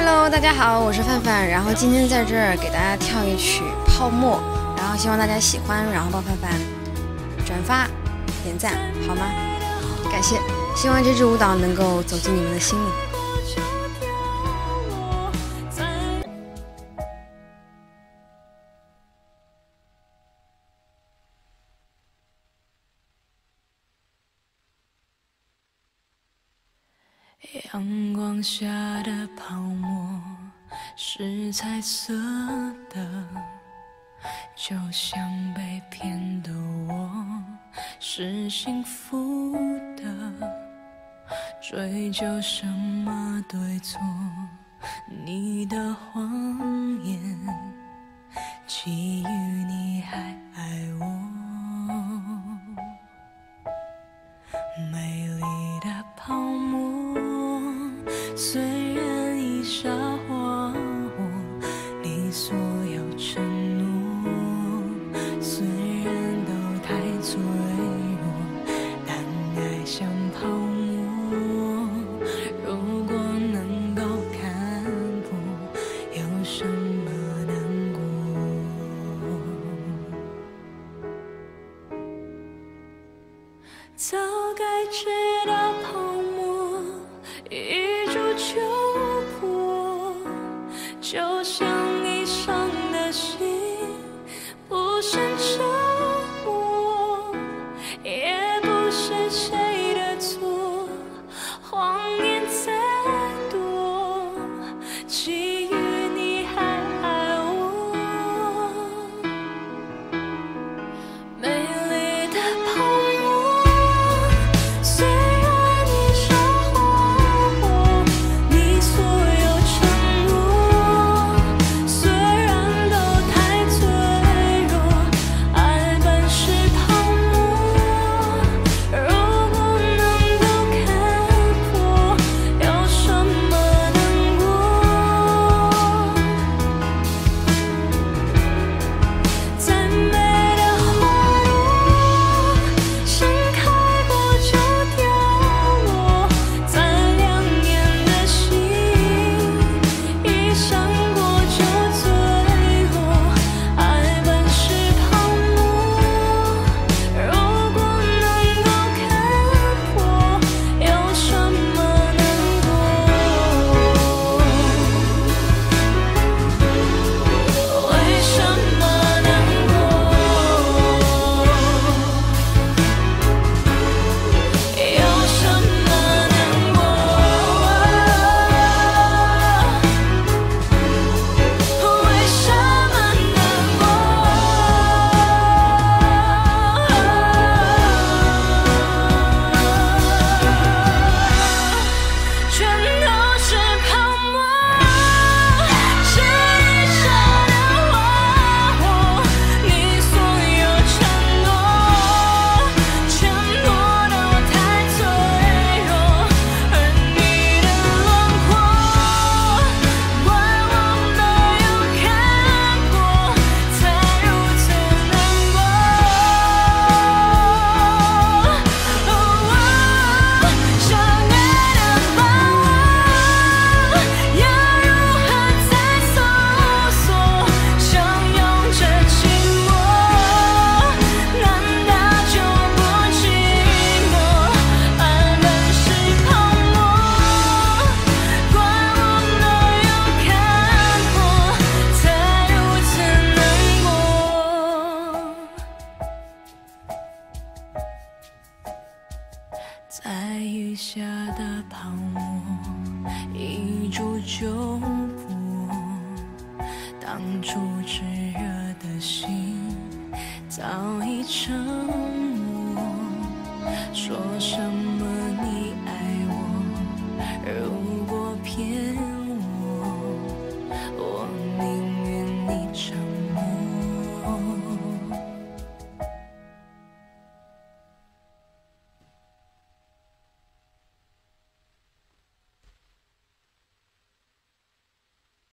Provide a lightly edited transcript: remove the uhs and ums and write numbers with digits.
Hello， 大家好，我是范范，然后今天在这儿给大家跳一曲《泡沫》，然后希望大家喜欢，然后帮范范转发、点赞，好吗？感谢，希望这支舞蹈能够走进你们的心里。 阳光下的泡沫是彩色的，就像被骗的我是幸福的，追究什么对错，你的谎言基于你还爱我，美丽的泡沫虽然已沙化我，你所有承诺虽然都太脆弱，但爱像泡沫，如果能够看破，有什么难过？早该知道泡沫一触就破，就像你伤的心不胜折磨，也不是谁的错，谎言再多，基于你还爱我，美丽的泡沫虽然你沙化我，你所有承诺虽然都太脆弱，爱本是泡沫，如果能够看破，有什么难过？再美的花朵盛开过就凋落，再亮眼的星一闪过就坠落，爱本是泡沫，如果能够看破，有什么难过？为什么难过？有什么难过？为什么难过？全都是泡沫，是一刹的花火，你所有承诺都太脆弱，而你的轮廓，怪我没有看破，才如此难过。想爱的把握，要如何再搜索？相拥着寂寞，难道就不寂寞？爱本是泡沫，怪我没有看破，才如此难过。在雨下的泡沫一触就破，当初炙热的心早已沉默，说什么你爱我，如果骗